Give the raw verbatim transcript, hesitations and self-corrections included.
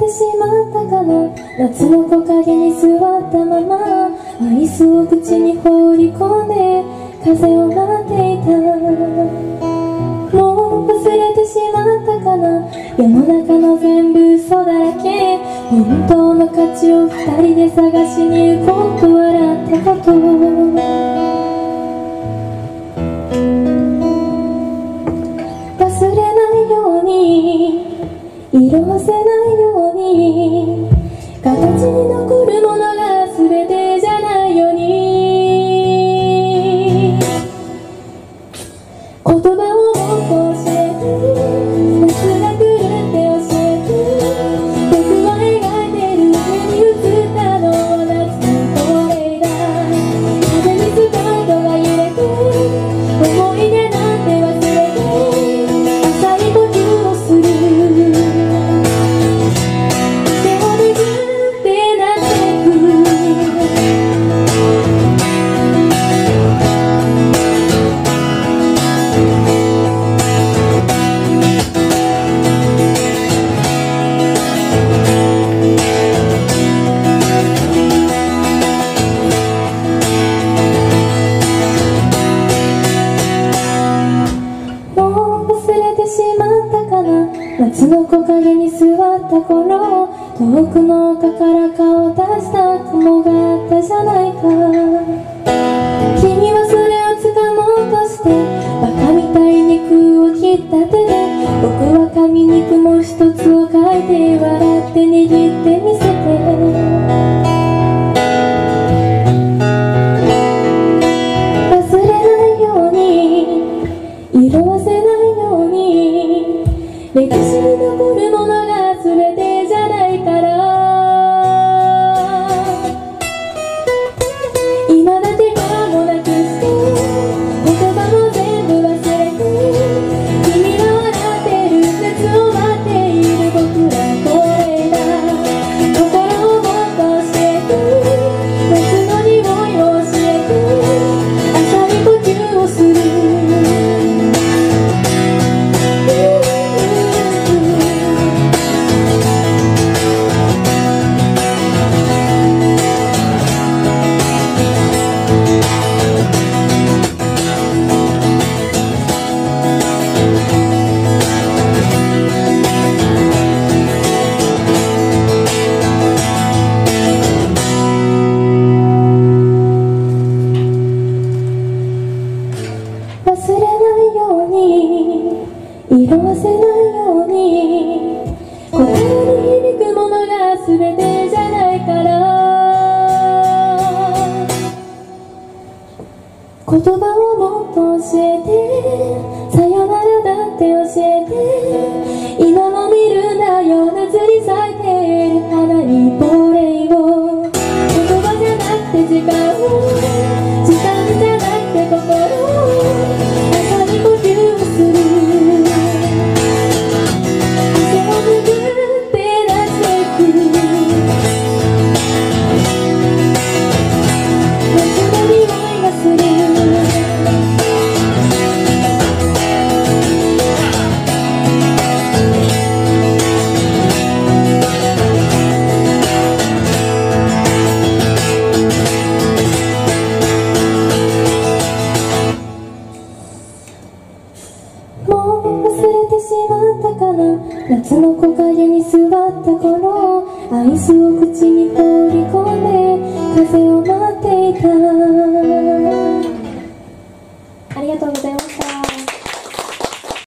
てしまったかな。夏の木陰に座ったままアイスを口に放り込んで風を待っていた。もう忘れてしまったかな。世の中の全部嘘だらけ。本当の価値を二人で探しに行こうと笑ったこと。忘れないように色褪せないように形に残るものが全てじゃないように言葉をもっと教えて夏が来るって教えて僕は描いてる目に映ったのは夏のトレーダー風にスカートが揺れて思い出なんて忘れて浅い呼吸をする手を握ってなってく夏の木陰に座った頃遠くの丘から顔を出した雲があったじゃないか。君はそれを掴もうとしてバカみたいに肉を切った手で僕は紙に雲一つを書いて笑って握ってみせて忘れないように色褪せないように歴史に残るものが全てじゃないから今だけかもなくして言葉も全部忘れて君が笑ってる夏を待っている僕らこれだ心をもっと教えて夏の匂いを教えて浅い呼吸をする忘れないように色褪せないように心に響くものが全てじゃないから言葉をもっと教えてさよならだって教えて今も見るんだよ夏に咲いている花にボレイを言葉じゃなくて時間を時間じゃなくて心浅い呼吸をする汗を拭ってなってく夏の匂いがする夏の木陰に座った頃アイスを口に放り込んで